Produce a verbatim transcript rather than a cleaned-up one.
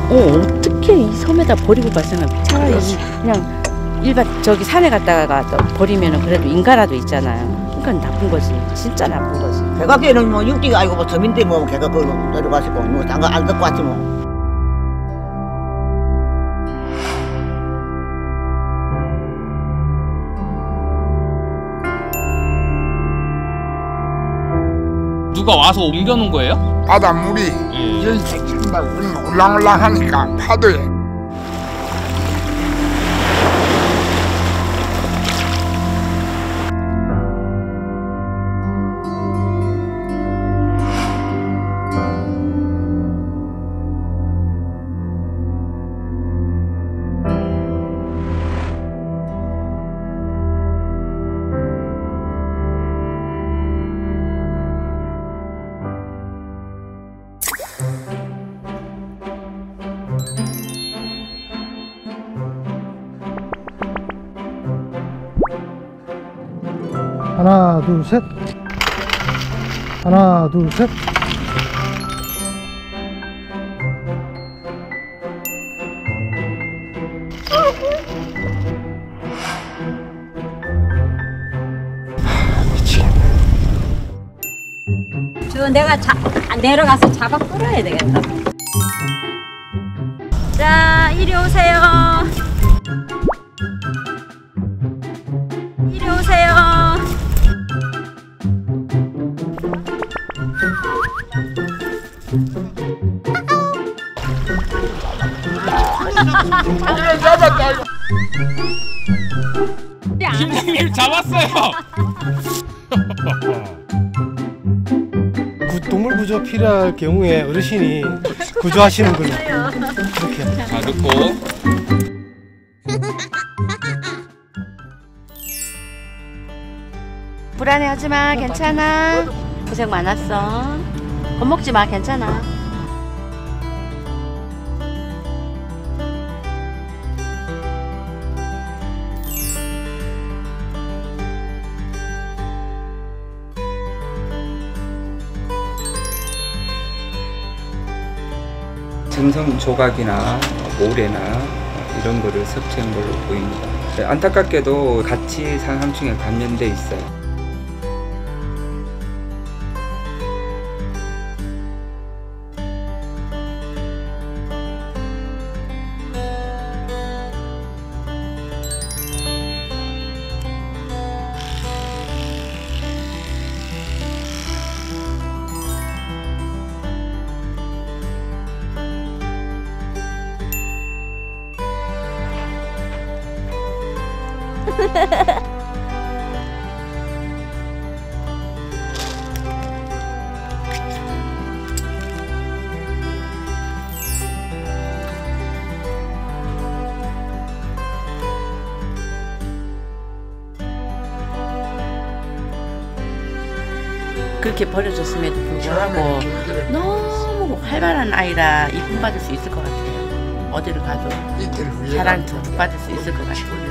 어, 어떻게 이 섬에다 버리고 갈 생각? 차라리 그냥 일반 저기 산에 갔다가 버리면은 그래도 인가라도 있잖아요. 그러니까 나쁜 거지. 진짜 나쁜 거지. 개각에는 뭐 육지가 아니고 뭐 섬인데 뭐 개각 그걸로 내려가시고 뭐 딴 거 안 듣고 왔지 뭐. 누가 와서 옮겨놓은 거예요? 바닷물이 예. 여기서 찬다고 올랑올랑 하니까 파도에 하나 둘 셋 하나 둘 셋 저 내가 자, 내려가서 잡아 끌어야 되겠다. 자, 이리 오세요. 이리 오세요. 잡았다 이거. 팀장님 잡았어요. 동물 구조 필요할 경우에 어르신이 구조하시는 걸로 이렇게. 자, 넣고. 불안해하지 마. 괜찮아. 고생 많았어. 겁먹지 마. 괜찮아. 점성 조각이나 모래나 이런 거를 섭취한 걸로 보입니다. 안타깝게도 같이 산삼충에 감염돼 있어요. 그렇게 버려졌음에도 불구하고 너무 활발한 아이라 이쁨 받을 수 있을 것 같아요. 어디를 가도 사랑 듬뿍 받을 수 있을 것 같아요.